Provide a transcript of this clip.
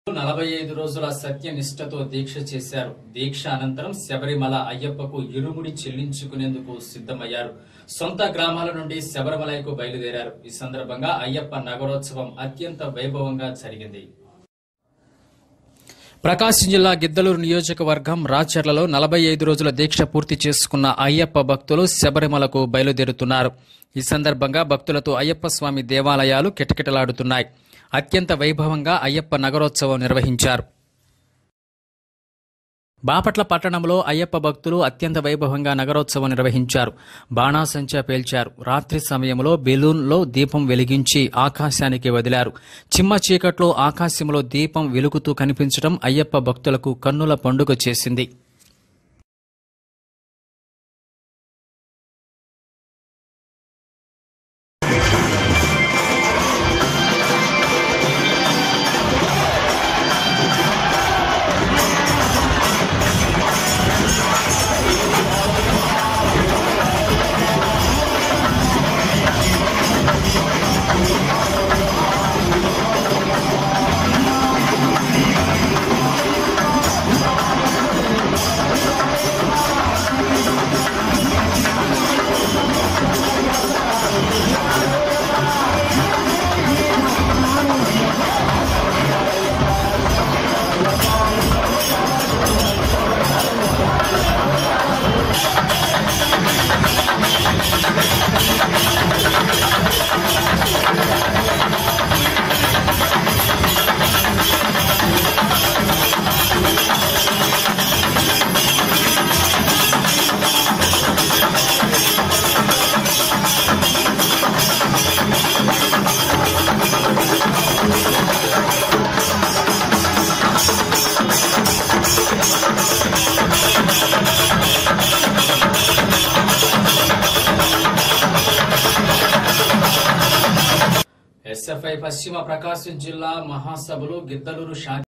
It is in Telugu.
45 రోజుల సత్యనిష్టతో దీక్ష చేశారు. దీక్ష అనంతరం శబరిమల అయ్యప్పకు ఇరుముడి చెల్లించుకునేందుకు సిద్ధమయ్యారు. సొంత గ్రామాల నుండి శబరిమలకు బయలుదేరారు. ఈ సందర్భంగా అయ్యప్ప నగరోత్సవం అత్యంత వైభవంగా జరిగింది. ప్రకాశం జిల్లా గిద్దలూరు నియోజకవర్గం రాచర్లలో 45 రోజుల దీక్ష పూర్తి చేసుకున్న అయ్యప్ప భక్తులు శబరిమలకు బయలుదేరుతున్నారు. ఈ సందర్భంగా భక్తులతో అయ్యప్ప స్వామి దేవాలయాలు కిటకిటలాడుతున్నాయి. అత్యంత వైభవంగా అయ్యప్ప నగరోత్సవం నిర్వహించారు. బాపట్ల పట్టణంలో అయ్యప్ప భక్తులు అత్యంత వైభవంగా నగరోత్సవం నిర్వహించారు. బాణాసంచా పేల్చారు. రాత్రి సమయంలో బెలూన్లో దీపం వెలిగించి ఆకాశానికి వదిలారు. చిమ్మ చీకట్లో ఆకాశంలో దీపం వెలుగుతూ కనిపించడం అయ్యప్ప భక్తులకు కన్నుల పండుగ చేసింది. ఎస్ఎఫ్ఐ పశ్చిమ ప్రకాశం జిల్లా మహాసభలు గిద్దలూరు